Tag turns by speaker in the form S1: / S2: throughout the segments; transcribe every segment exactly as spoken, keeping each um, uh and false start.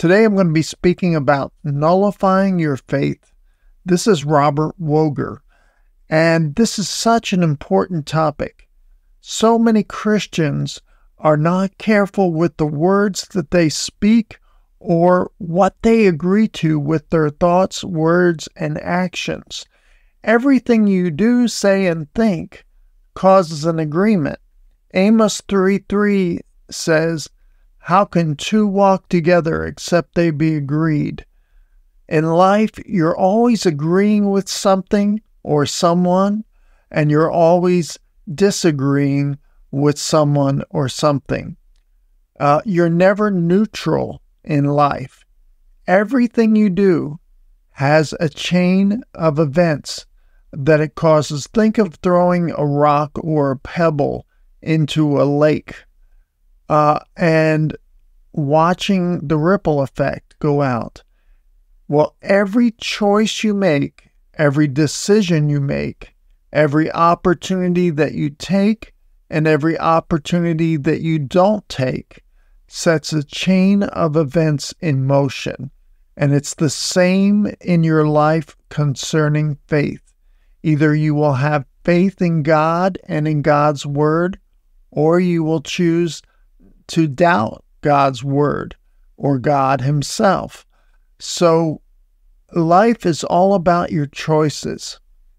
S1: Today I'm going to be speaking about nullifying your faith. This is Robert Woeger, and this is such an important topic. So many Christians are not careful with the words that they speak or what they agree to with their thoughts, words, and actions. Everything you do, say, and think causes an agreement. Amos three three says, "How can two walk together except they be agreed?" In life, you're always agreeing with something or someone, and you're always disagreeing with someone or something. Uh, you're never neutral in life. Everything you do has a chain of events that it causes. Think of throwing a rock or a pebble into a lake uh, and watching the ripple effect go out. Well, every choice you make, every decision you make, every opportunity that you take, and every opportunity that you don't take sets a chain of events in motion. And it's the same in your life concerning faith. Either you will have faith in God and in God's Word, or you will choose to doubt God's Word or God Himself. So life is all about your choices.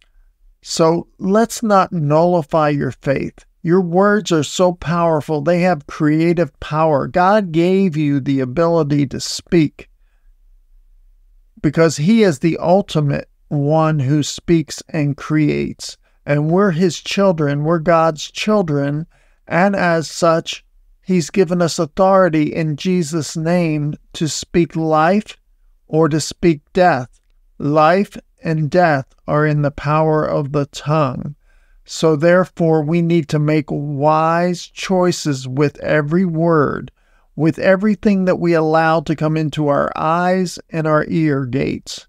S1: So let's not nullify your faith. Your words are so powerful. They have creative power. God gave you the ability to speak because He is the ultimate one who speaks and creates. And we're His children. We're God's children. And as such, He's given us authority in Jesus' name to speak life or to speak death. Life and death are in the power of the tongue. So therefore, we need to make wise choices with every word, with everything that we allow to come into our eyes and our ear gates.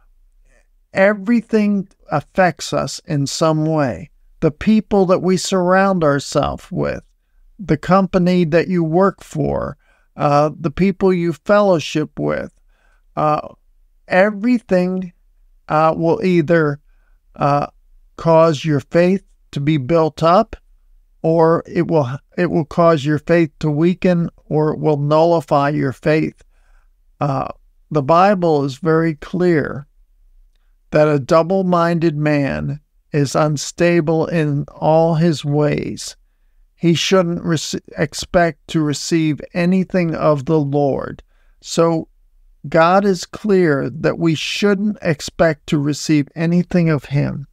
S1: Everything affects us in some way. The people that we surround ourselves with, the company that you work for, uh, the people you fellowship with, uh, everything uh, will either uh, cause your faith to be built up, or it will it will cause your faith to weaken, or it will nullify your faith. Uh, the Bible is very clear that a double-minded man is unstable in all his ways. He shouldn't rec- expect to receive anything of the Lord. So God is clear that we shouldn't expect to receive anything of Him.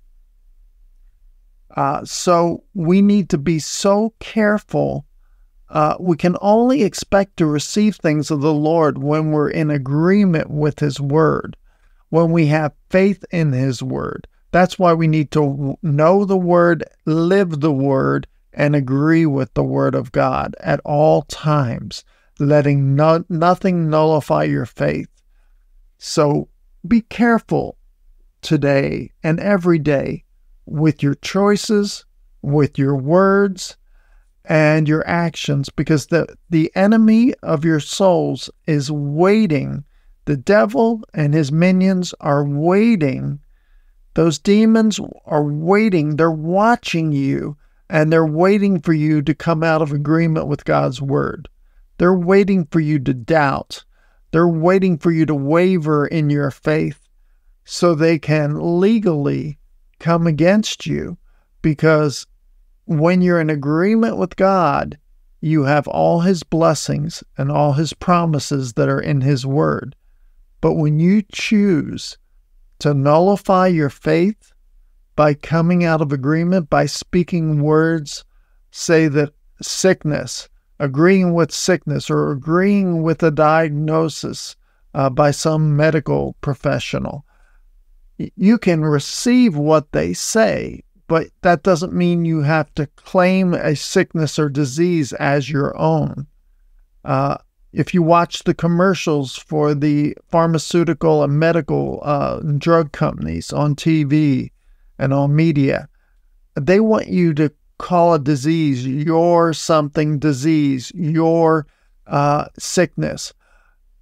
S1: Uh, so we need to be so careful. Uh, we can only expect to receive things of the Lord when we're in agreement with His Word, when we have faith in His Word. That's why we need to know the Word, live the Word, and agree with the Word of God at all times, letting no, nothing nullify your faith. So be careful today and every day with your choices, with your words, and your actions, because the, the enemy of your souls is waiting. The devil and his minions are waiting. Those demons are waiting. They're watching you, and they're waiting for you to come out of agreement with God's Word. They're waiting for you to doubt. They're waiting for you to waver in your faith so they can legally come against you, because when you're in agreement with God, you have all His blessings and all His promises that are in His Word. But when you choose to nullify your faith by coming out of agreement, by speaking words, say that sickness, agreeing with sickness, or agreeing with a diagnosis uh, by some medical professional, you can receive what they say, but that doesn't mean you have to claim a sickness or disease as your own. Uh, if you watch the commercials for the pharmaceutical and medical uh, drug companies on T V and on media, they want you to call a disease your something disease, your uh, sickness.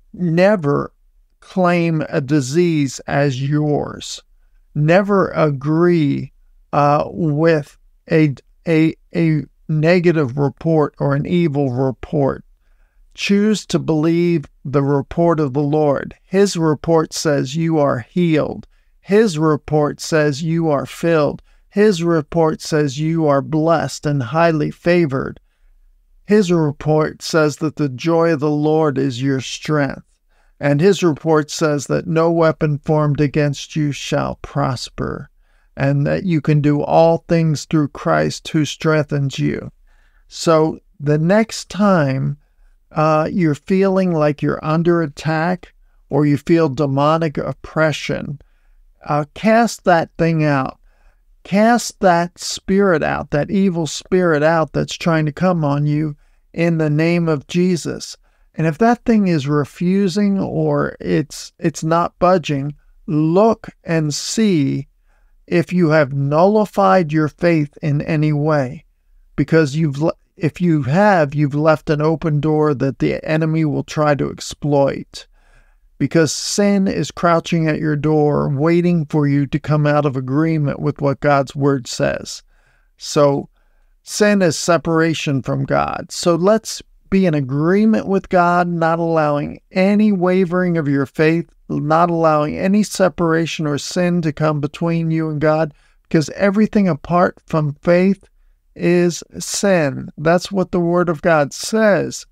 S1: Never claim a disease as yours. Never agree uh, with a, a, a negative report or an evil report. Choose to believe the report of the Lord. His report says you are healed. His report says you are filled. His report says you are blessed and highly favored. His report says that the joy of the Lord is your strength. And his report says that no weapon formed against you shall prosper, and that you can do all things through Christ who strengthens you. So the next time uh, you're feeling like you're under attack or you feel demonic oppression, uh, cast that thing out. Cast that spirit out, that evil spirit out that's trying to come on you in the name of Jesus. And if that thing is refusing or it's it's not budging, look and see if you have nullified your faith in any way. Because you've if you have, you've left an open door that the enemy will try to exploit. Because sin is crouching at your door, waiting for you to come out of agreement with what God's word says. So sin is separation from God. So let's be in agreement with God, not allowing any wavering of your faith, not allowing any separation or sin to come between you and God, because everything apart from faith is sin. That's what the Word of God says.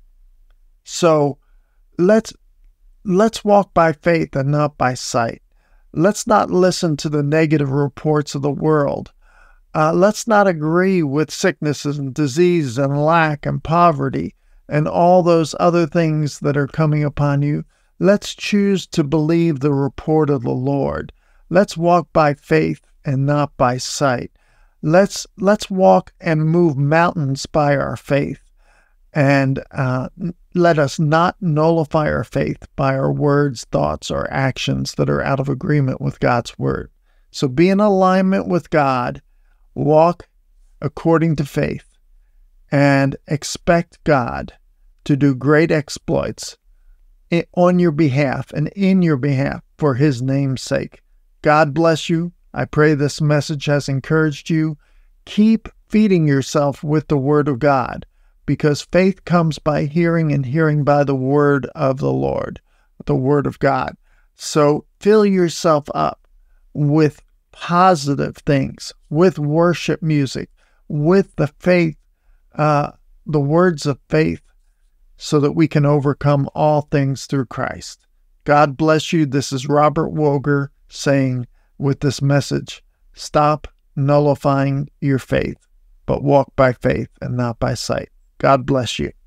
S1: So let's let's walk by faith and not by sight. Let's not listen to the negative reports of the world. Uh, let's not agree with sicknesses and disease and lack and poverty and all those other things that are coming upon you. Let's choose to believe the report of the Lord. Let's walk by faith and not by sight. Let's let's walk and move mountains by our faith. And uh, let us not nullify our faith by our words, thoughts, or actions that are out of agreement with God's word. So be in alignment with God. Walk according to faith and expect God to do great exploits on your behalf and in your behalf for his name's sake. God bless you. I pray this message has encouraged you. Keep feeding yourself with the word of God, because faith comes by hearing and hearing by the word of the Lord, the word of God. So fill yourself up with positive things, with worship music, with the faith, uh, the words of faith, so that we can overcome all things through Christ. God bless you. This is Robert Woeger saying with this message, stop nullifying your faith, but walk by faith and not by sight. God bless you.